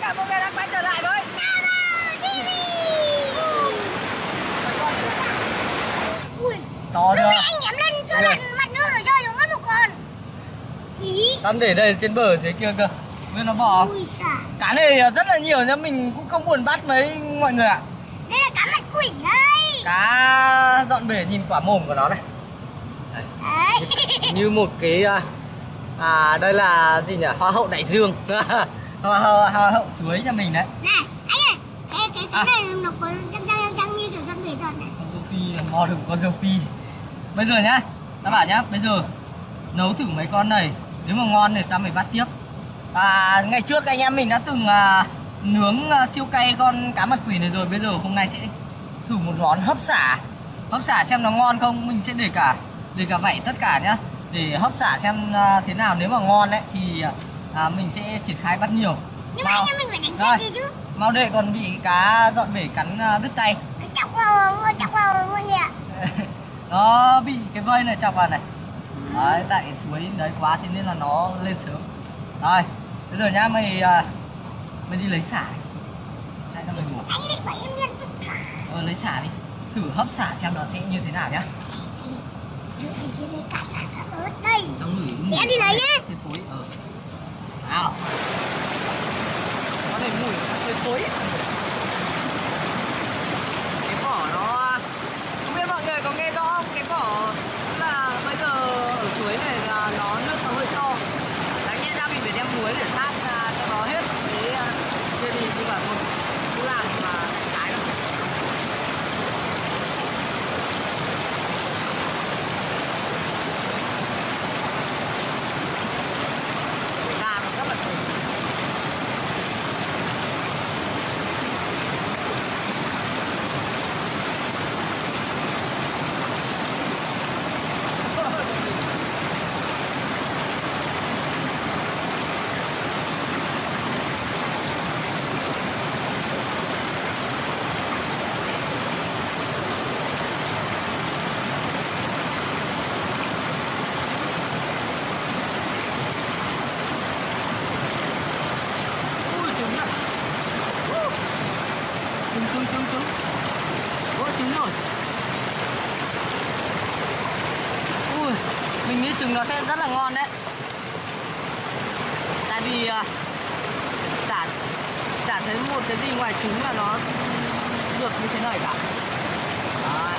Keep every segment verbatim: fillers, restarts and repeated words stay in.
chào mọi người đã quay trở lại với Ui, to chưa? anh nhắm lên cho đoạn mặt nước rồi rơi xuống mất một con. Gì? Tâm để đây trên bờ dưới kia cơ. Nguyên nó bò. Ui xà. Cá này rất là nhiều nhá, mình cũng không buồn bắt mấy mọi người ạ. Đây là cá mặt quỷ đây. Cá dọn bể nhìn quả mồm của nó này. Đấy. Đấy. Như một cái à đây là gì nhỉ? Hoa hậu đại dương. hoa, hoa, hoa hậu suối nhà mình đấy. Này, anh ơi. Cái cái cái À. này nó có răng răng răng như kiểu dọn bể thật này. Con rô phi mò được con rô phi. Bây giờ nhá, ta bảo nhá, bây giờ nấu thử mấy con này, nếu mà ngon thì ta mới bắt tiếp. À, ngày trước anh em mình đã từng à, nướng à, siêu cay con cá mặt quỷ này rồi. Bây giờ hôm nay sẽ thử một món hấp xả. Hấp xả xem nó ngon không. Mình sẽ để cả để cả vậy tất cả nhá, để hấp xả xem à, thế nào. Nếu mà ngon đấy thì à, mình sẽ triển khai bắt nhiều. Nhưng mà Mau. anh em mình phải đánh Rồi, chết đi chứ. mau đệ còn bị cá dọn bể cắn à, đứt tay. Chọc vào, chọc vào luôn kìa. Nó bị cái vây này chọc vào này. Đấy, tại suối đấy quá thế nên là nó lên sớm. Rồi, bây giờ nhá, mày à, mày đi lấy xả đi. Hay là mày ngủ? Anh định bảo em lên tất cả. Ờ, lấy xả đi. Thử hấp xả xem nó sẽ như thế nào nhá. Được thì kia đây cả xả cả ớt đây. Tao ngửi Để em đi lấy nhá. Thế thối, ờ. Nào. Có này mùi hơi thối. Cái vỏ nó... Không biết mọi người có nghe rõ không? Cái vỏ là bây giờ ở suối này là nó nước nó hơi to. Đáng nhẽ ra mình phải đem muối để sát ra cho nó hết cái kia đi, nhưng mà thôi cứ làm mà đánh cái đâu. Da nó rất là thơm. Ui, trứng này. Uh. Trứng, trứng, trứng, trứng. Ôi, trứng rồi. Ui, mình nghĩ trứng nó sẽ rất là ngon đấy. Tại vì uh, chả, chả thấy một cái gì ngoài trứng là nó được như thế này cả. Đấy.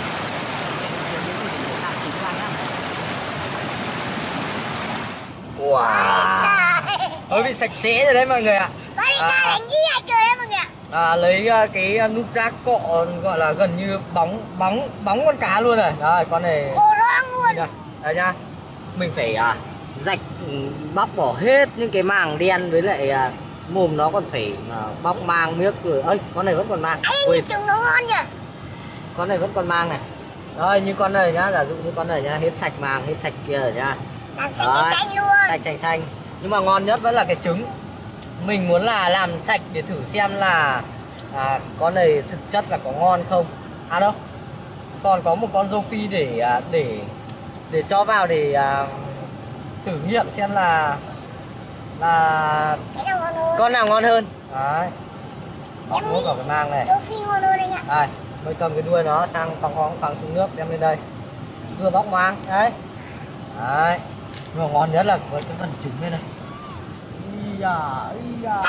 Wow, hơi bị sạch sẽ rồi đấy mọi người ạ. Có đi ca À. đánh ghi ai chơi đấy mọi người ạ. À, lấy uh, cái uh, nút rác cọ gọi là gần như bóng bóng bóng con cá luôn này. Đây, con này Khô loang luôn. đây, đây nhá. Mình phải uh, rạch ừ, bóc bỏ hết những cái màng đen, với lại uh, mồm nó còn phải uh, bóc mang miếc rồi. Ơi, con này vẫn còn mang. Anh Ui, nhìn trứng nó ngon nhỉ. con này vẫn còn mang này. Rồi, như con này nhá, giả dụ như con này nhá, hết sạch màng, hết sạch kia rồi nhá. Làm xanh Đấy, xanh luôn. sạch xanh xanh. Nhưng mà ngon nhất vẫn là cái trứng. Mình muốn là làm sạch để thử xem là à, con này thực chất là có ngon không. À đâu, còn có một con rô phi để à, để để cho vào để à, thử nghiệm xem là là Cái nào ngon hơn? con nào ngon hơn. Đấy, bóc Em nước nghĩ vào cái mang này. Sophie ngon hơn anh ạ. Đây, mới cầm cái đuôi nó sang phóng phóng phẳng xuống nước, đem lên đây, vừa bóc mang đấy. Đấy, nhưng mà ngon nhất là với cái phần trứng đây này. Ý da, ý da.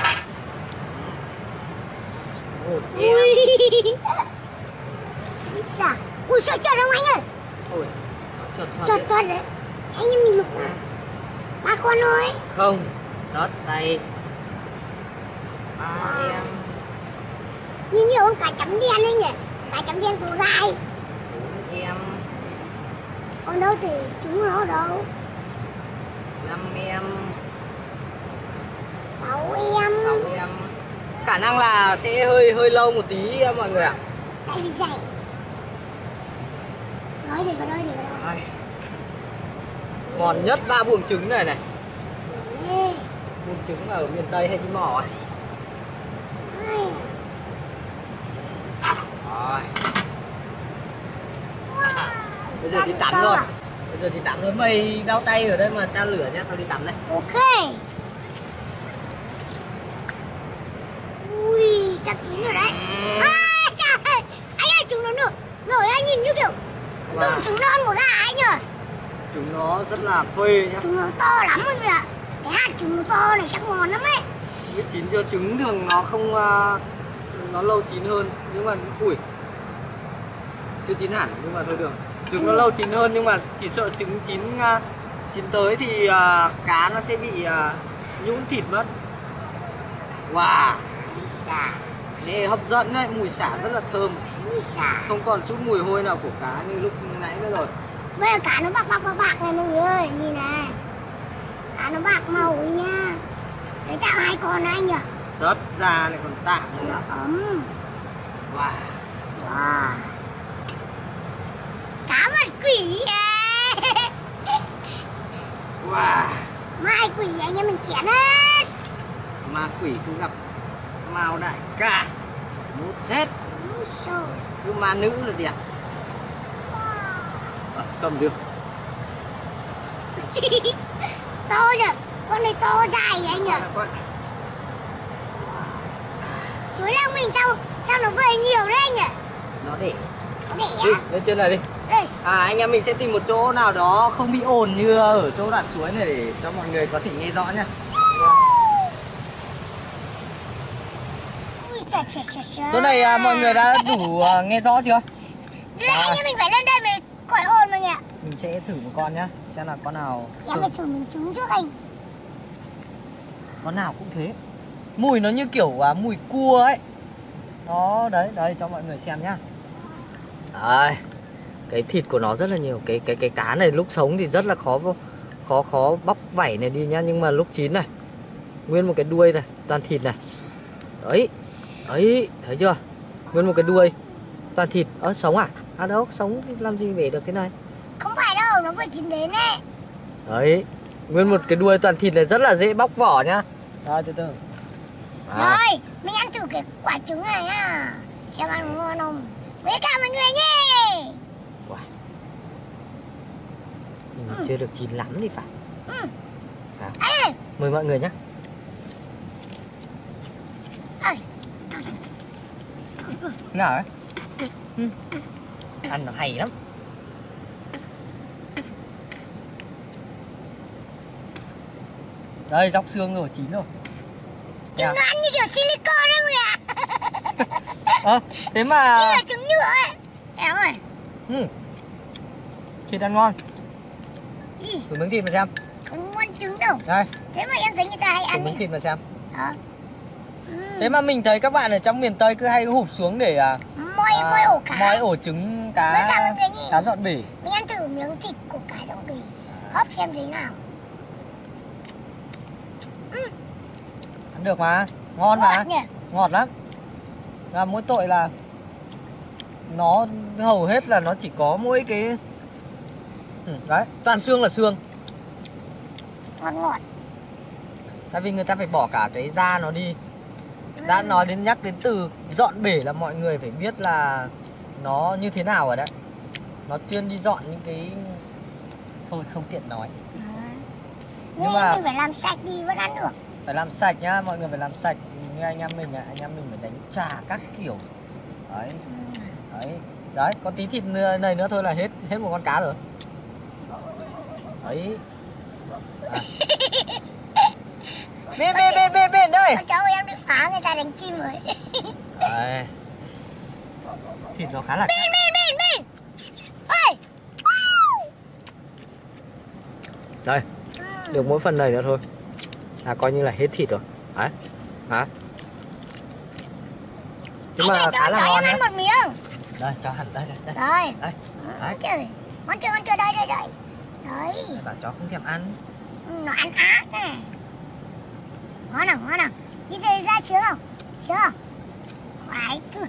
Ôi, em. Ui. Ui xà. Ui sợ trượt không anh ơi? Ôi, trượt thật Trượt đấy. trượt đấy. Anh em mình lục mà. Ba con thôi. Không, đất đây. Ba em. Nhìn nhiều con cá chấm đen anh nhỉ. Cá chấm đen của gai. Bốn em. Còn đâu thì chúng nó đâu. Năm em. Sáu em. Sáu em. Khả năng là sẽ hơi hơi lâu một tí mọi người ạ. Tại vì dày. Nói đi vào đây, đi vào đây. Đây. Ngon nhất ba buồng trứng này này. Ê. Buồng trứng ở miền Tây hay đi mỏ ấy. Ui. Rồi. À, bây giờ Ăn đi tắm to rồi. à? Bây giờ đi tắm rồi. Mày đau tay ở đây mà tra lửa nhá, tao đi tắm đây. Ok. chín rồi đấy. À, trời, anh ơi, chúng nó nổi, nổi anh nhìn như kiểu Wow. tưởng chúng non của gà anh nhờ. Chúng nó rất là phê nhá. Chúng nó to lắm mọi người ạ. Cái hạt chúng nó to này chắc ngon lắm ấy. Biết chín chưa, trứng thường nó không uh, nó lâu chín hơn nhưng mà ui chưa chín hẳn nhưng mà thôi được. Trứng nó lâu chín hơn nhưng mà chỉ sợ trứng chín uh, chín tới thì uh, cá nó sẽ bị uh, nhũn thịt mất. Wow. Mùi xả. Nghe hấp dẫn đấy, mùi xả rất là thơm. Mùi xả. Không còn chút mùi hôi nào của cá như lúc nãy nữa rồi. Bây giờ cá nó bạc bạc bạc bạc này mọi người ơi, nhìn này. Cá nó bạc màu ấy nha. Đấy tạo hai con này anh nhỉ? Rớt ra lại còn tạm nữa. Nó ấm. Wow. Wow. Cá mặt quỷ ấy. Wow. Mai quỷ anh em mình chén hết. Ma quỷ cứ gặp Mao đại ca mút hết. Úi xồi. Cứ ma nữ là đẹp. À, cầm được. To nhỉ? Con này to dài vậy anh nhỉ? Suối Long mình sao sao nó về nhiều đấy anh nhỉ? Nó để. Nó để Đi, á? lên trên này đi. Đây. À anh em mình sẽ tìm một chỗ nào đó không bị ồn như ở chỗ đoạn suối này để cho mọi người có thể nghe rõ nhá. Ui trời trời trời trời. Chỗ này à, mọi người đã đủ à, nghe rõ chưa? Đây anh em mình phải lên đây mới khỏi ồn mọi người ạ. Mình sẽ thử một con nhá, xem là con nào. Em phải thử mình trứng trước anh. Con nào cũng thế. Mùi nó như kiểu à, mùi cua ấy. Đó, đấy, đây cho mọi người xem nhá. Đấy. Cái thịt của nó rất là nhiều. Cái cái cái cá này lúc sống thì rất là khó khó khó bóc vảy này đi nhá, nhưng mà lúc chín này nguyên một cái đuôi này, toàn thịt này. Đấy. Đấy, thấy chưa? Nguyên một cái đuôi toàn thịt. Ơ sống à? À đâu, sống thì làm gì bể được cái này. Không phải đâu, nó vừa chín đến đấy. Đấy. Nguyên một cái đuôi toàn thịt này rất là dễ bóc vỏ nhá. Rồi từ từ. À. Rồi, mình ăn thử cái quả trứng này nhá. Xem ăn ngon không. Với cả mọi người nhé. Wow. Mình ừ. chưa được chín lắm thì phải. Ừ. À. À. Mời mọi người nhé. À. Nào ấy. Ừ. Ăn nó hay lắm. Đây dóc xương rồi, chín rồi. Trứng nó ăn như kiểu silicon đấy mọi người ạ. Ờ, thế mà như là trứng nhựa ấy. Em ơi. Ừ. Thịt ăn ngon. Ý. Thử miếng thịt mà xem. Không ngon trứng đâu. Đây. Thế mà em thấy người ta hay Thử ăn miếng thịt mà xem. Đó. Ừ. Thế mà mình thấy các bạn ở trong miền Tây cứ hay hụp xuống để à, Moi à, moi ổ cá. moi ổ trứng cá. Cá dọn bể. Mình ăn thử miếng thịt của cá dọn bể. Hấp xem thế nào. Ừ. Ăn được mà, ngon Ngọt mà. nhỉ? Ngọt lắm. Và mỗi tội là nó hầu hết là nó chỉ có mỗi cái ừ, đấy, toàn xương là xương. Ngọt ngọt. Tại vì người ta phải bỏ cả cái da nó đi. Đã ừ. nói đến nhắc đến từ dọn bể là mọi người phải biết là nó như thế nào rồi đấy. Nó chuyên đi dọn những cái thôi không tiện nói. À. Nhưng, Nhưng mà mình phải làm sạch đi vẫn ăn được. phải làm sạch nhá, mọi người phải làm sạch như anh em mình anh em mình phải đánh trà các kiểu. Đấy. Ừ. Đấy. Đấy, có tí thịt này nữa thôi là hết hết một con cá rồi. Đấy. À. Bên bên bên bên bên đây. Con cháu em đi phá người ta đánh chim rồi. Đấy. Thịt nó khá là bên bên bên bên. Ôi. Đây. Ừ. Được mỗi phần này nữa thôi là coi như là hết thịt rồi. Đấy. Hả? Nhưng mà khá là ngon nhá. Một miếng. Đây, cho hẳn đây đây đây. Đây. Đây. Đấy. Trời. Con chưa con chưa đây đây đây. Đấy. Bảo chó không thèm ăn. Nó ăn ác này. Ngon nào, ngon nào. Đi về ra sướng không? Sướng không? Khoái cực.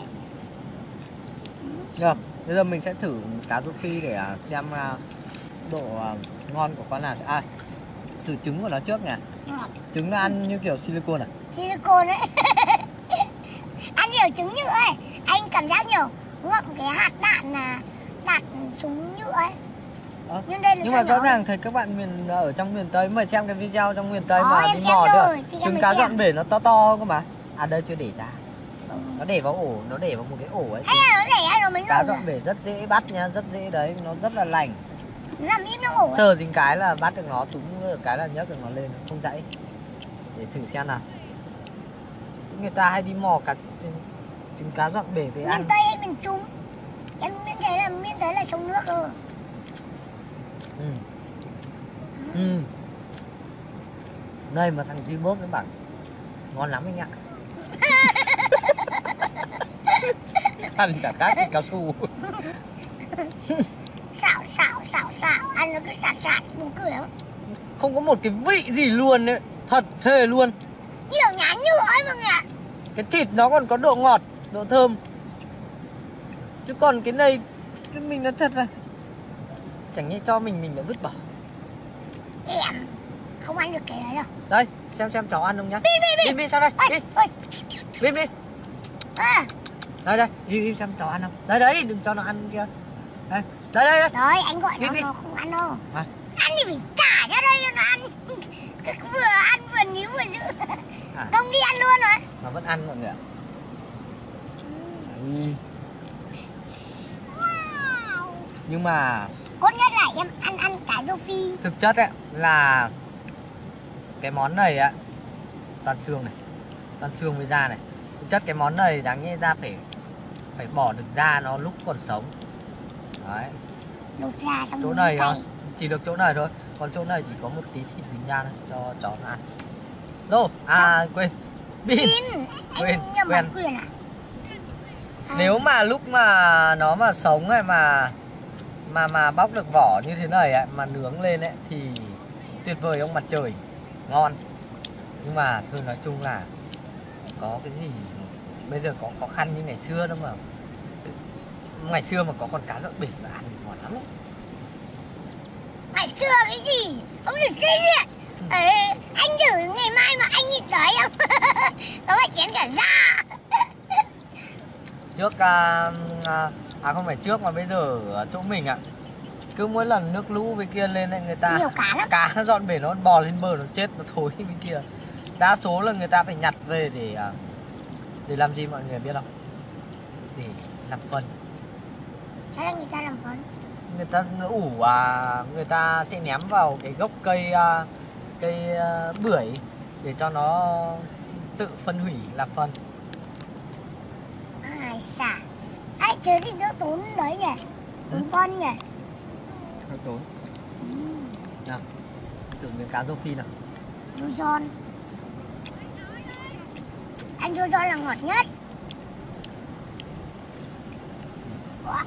Được, bây giờ mình sẽ thử cá rô phi để xem độ ngon của con nào. À, thử trứng của nó trước nha. Ngọt. Trứng nó ăn như kiểu silicon à? Silicon ấy. Ăn nhiều trứng nhựa ấy. Anh cảm giác nhiều ngậm cái hạt đạn là đạn súng nhựa ấy. À, nhưng đây là nhưng mà rõ rồi. ràng thấy các bạn miền ở trong miền Tây mà xem cái video trong miền Tây Đó, mà em đi xem mò rồi, được thì em trứng mới cá xem. dọn bể nó to to cơ mà. À đây chưa để ra. Ừ. Nó để vào ổ, nó để vào một cái ổ ấy. Hay là nó để hay là mấy Cá người dọn bể rất dễ bắt nha, rất dễ đấy, nó rất là lành. làm im trong ổ ấy. Sờ dính cái là bắt được nó, túm được cái là nhấc được nó lên, không dãy. Để thử xem nào. Người ta hay đi mò cả trứng cá dọn bể về ăn. Miền Tây hay miền Trung? Em miễn thế là miễn thế là sông nước rồi. Ừ. Ừ. Đây mà thằng Duy bốp nó bảo ngon lắm anh ạ. Ăn chả cá cái cao su. Xạo xạo xạo xạo, ăn nó cứ sạt sạt buồn cười lắm. Không có một cái vị gì luôn đấy, thật thề luôn. Nhiều nhá nhựa ấy mọi người ạ. Cái thịt nó còn có độ ngọt, độ thơm. Chứ còn cái này cái mình nói thật là chẳng nhẽ cho mình mình đã vứt bỏ. Em không ăn được cái đấy đâu. Đây, xem xem cháu ăn không nhá. Bi bi bi. Bim bim sao đây? Ôi, Bim ôi. bim bim. À, Đây đây, bim bim xem cháu ăn không? Đây đấy, đừng cho nó ăn kia. Đây, đây đây. đây. đấy anh gọi nó Bi bi. nó không ăn đâu. À. Ăn thì phải trả ra đây cho nó ăn. Cứ vừa ăn vừa níu vừa giữ. À. Không đi ăn luôn rồi. Nó vẫn ăn mọi người ạ. Ừ. Wow. Nhưng mà Cốt nhất là em ăn ăn cá rô phi. thực chất ấy là cái món này á toàn xương này, toàn xương với da này. Thực chất cái món này đáng nhẽ ra phải phải bỏ được da nó lúc còn sống. Đấy. Lột ra xong Chỗ rồi này tay. á, chỉ được chỗ này thôi, còn chỗ này chỉ có một tí thịt dính da thôi cho chó nó ăn. Đâu? À quên. Bin. Bin. Quên, Anh nhầm quên. bản quyền à? À. Nếu mà lúc mà nó mà sống ấy mà mà mà bóc được vỏ như thế này ấy, mà nướng lên ấy thì tuyệt vời ông mặt trời, ngon. Nhưng mà thôi nói chung là có cái gì bây giờ có khó khăn như ngày xưa đâu mà. Ngày xưa mà có con cá dọn bể mà ăn ngon lắm ấy. Ngày xưa cái gì? Ông đừng cái gì? Ê, anh thử ngày mai mà anh nhịn đói không? Có phải chén cả da. Trước à, à, à không phải trước mà bây giờ ở chỗ mình ạ, cứ mỗi lần nước lũ bên kia lên ấy, người ta Nhiều cá lắm. cá nó dọn bể nó bò lên bờ nó chết nó thối bên kia. Đa số là người ta phải nhặt về để à, để làm gì mọi người biết không? Để làm phân. Sao là người ta làm phấn? Người ta ủ à, người ta sẽ ném vào cái gốc cây à, cây à, bưởi để cho nó tự phân hủy làm phân. Ai xả. Ai chứ thì nó tốn đấy nhỉ? Tốn phân nhỉ? Hơi tốn. Ừ. Nào, thử miếng cá rô phi nào. Rô giòn. Anh rô giòn là ngọt nhất. Wow.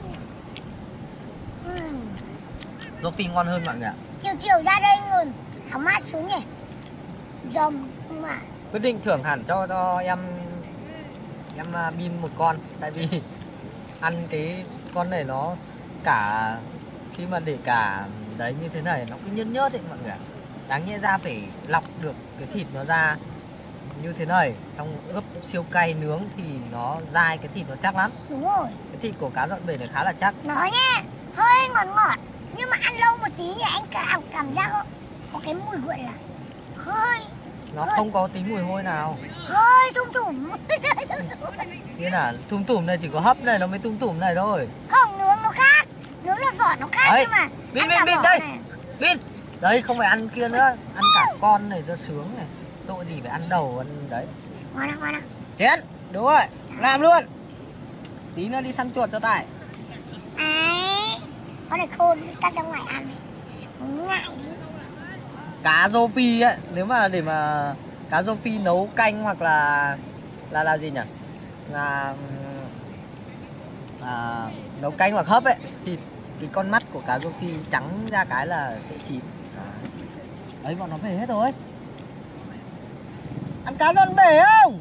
Ừ. Rô phi ngon hơn mọi người ạ. Chiều chiều ra đây ngồi hóng mát xuống nhỉ? Dầm mà. Quyết định thưởng hẳn cho cho em em à, Bin một con, tại vì ăn cái con này nó cả khi mà để cả đấy như thế này nó cứ nhớt nhớt ấy mọi người ạ. Đáng nhẽ ra phải lọc được cái thịt nó ra như thế này, xong ướp siêu cay nướng thì nó dai, cái thịt nó chắc lắm. Đúng rồi. Cái thịt của cá dọn bể này khá là chắc. Nó nha, hơi ngọt ngọt. Nhưng mà ăn lâu một tí thì anh cảm, cảm giác có, có cái mùi gọi là hơi Nó hơi, không có tí mùi hôi nào. hơi thum thủm. Thế là thum tủm này chỉ có hấp này nó mới thum tủm này thôi. Không, nướng nó khác. Nướng là vỏ nó khác. Đấy. Nhưng mà Bin, ăn bin, cả bin, vỏ đây. này. Bin, đấy không phải ăn kia nữa, ăn cả con này cho sướng này. Tội gì phải ăn đầu, ăn đấy. Ngon không, ngon không? Chén, đúng rồi, làm luôn. Tí nữa đi săn chuột cho Tài. Đấy, con này khôn, cắt ra ngoài ăn này. Không ngại đi. Cá rô phi ấy, nếu mà để mà cá rô phi nấu canh hoặc là là là gì nhỉ? Là à, nấu canh hoặc hấp ấy thì cái con mắt của cá rô phi trắng ra cái là sẽ chín. À. Đấy bọn nó về hết rồi. Ăn cá dọn bể không?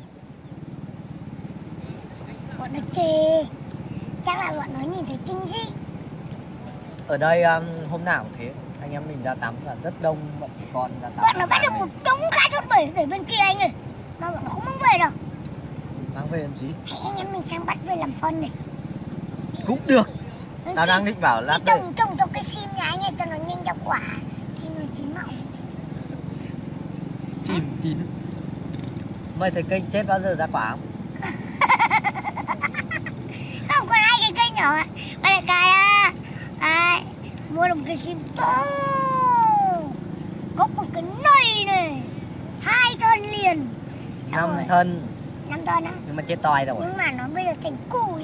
Bọn nó chê. Chắc là bọn nó nhìn thấy kinh dị. Ở đây um, hôm nào cũng thế, anh em mình ra tắm là rất đông bọn trẻ con ra tắm. Bọn nó bắt được một đống cá chốt bể để bên kia anh ơi. Mà bọn nó không mang về đâu. Mang về làm gì? Hãy anh em mình sang bắt về làm phân này. Cũng được. Ừ, Tao chị- đang định bảo lát chị đây. trồng trồng cho cái sim nhà anh ấy cho nó nhanh ra quả. Chim nó chín mọng. Chìm chín. Mày thấy cây chết bao giờ ra quả không? nhỏ ạ. Đây là cái à, à, mua được một cái sim to, có một cái nồi này, hai thân liền. Năm thân. Năm thân á. Nhưng mà chết toi rồi. Nhưng mà nó bây giờ thành củi.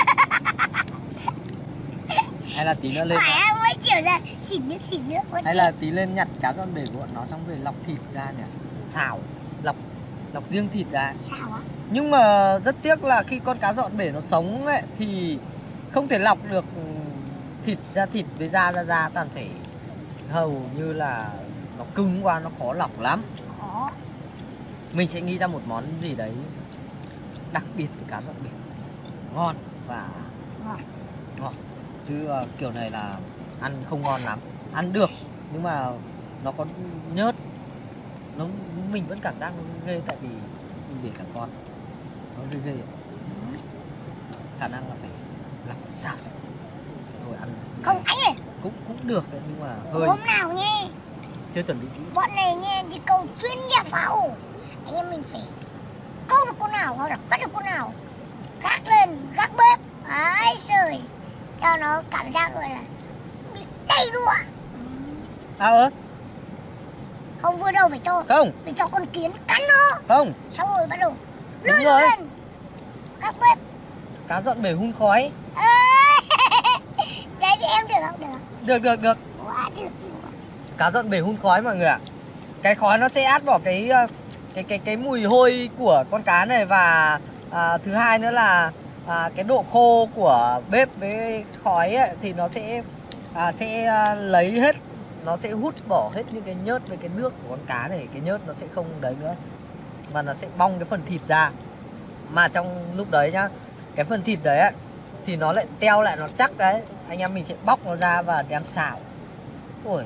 Hay là tí nữa lên. Phải à, mới chiều ra xỉn nước xỉn nước. Hay chết. Là tí lên nhặt cá giòn bể của bọn nó xong về lọc thịt ra nhỉ. Xào, lọc lọc riêng thịt ra. Xào á. Nhưng mà rất tiếc là khi con cá giòn bể nó sống ấy thì không thể lọc được thịt ra thịt với da ra da, toàn phải hầu như là nó cứng quá, nó khó lọc lắm. Khó. Mình sẽ nghĩ ra một món gì đấy đặc biệt với cá giòn bể, ngon và ngon. Ngon. Chứ uh, kiểu này là ăn không ngon lắm. Ăn được nhưng mà nó có nhớt. Nó mình vẫn cảm giác nó ghê tại vì mình để cả con. Nó ghê ghê. Khả năng là phải lọc sao rồi ăn. Không anh ơi. Cũng cũng được đấy nhưng mà hơi. Hôm nào nhé. Chưa chuẩn bị kỹ. Bọn này nha đi câu chuyên nghiệp vào. Anh em mình phải câu được con nào hoặc là bắt được con nào gác lên, gác bếp. Ấy trời. Cho nó cảm giác gọi là bị đầy đụa. À ơ. Không vừa đâu phải cho. Không. Phải cho con kiến cắn nó. Không. Xong rồi bắt đầu Đúng lôi rồi. lên. Gác bếp. Cá giòn bể hun khói. Ê. Đấy thì em được không? Được không? Được được được. Quá được. Cá giòn bể hun khói mọi người ạ. Cái khói nó sẽ át bỏ cái cái cái cái mùi hôi của con cá này và à, thứ hai nữa là à, cái độ khô của bếp với khói ấy, thì nó sẽ à, sẽ à, lấy hết, nó sẽ hút bỏ hết những cái nhớt với cái nước của con cá này, cái nhớt nó sẽ không đấy nữa và nó sẽ bong cái phần thịt ra. Mà trong lúc đấy nhá, cái phần thịt đấy ấy, thì nó lại teo lại, nó chắc đấy, anh em mình sẽ bóc nó ra và đem xào. Ôi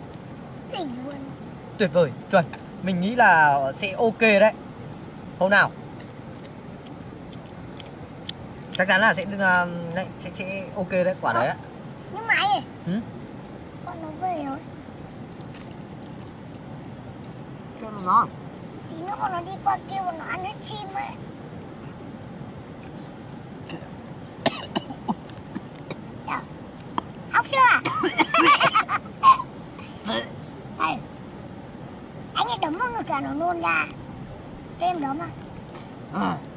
tuyệt vời, chuẩn. Mình nghĩ là sẽ ok đấy. Hôm nào chắc chắn là sẽ đấy, sẽ sẽ ok đấy, quả đấy. Nhưng mà anh ơi, ừ? Bọn nó về rồi. Cho nó ngon. Tí nữa bọn nó đi qua kia bọn nó ăn hết chim ấy. Học chưa à? Đây. Anh ấy đấm vào ngực là nó nôn ra. Cho em đấm à? À.